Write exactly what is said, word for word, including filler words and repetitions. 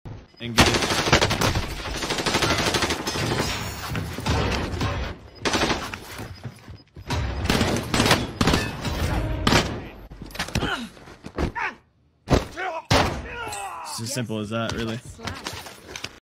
and get it. It's as simple as that, really.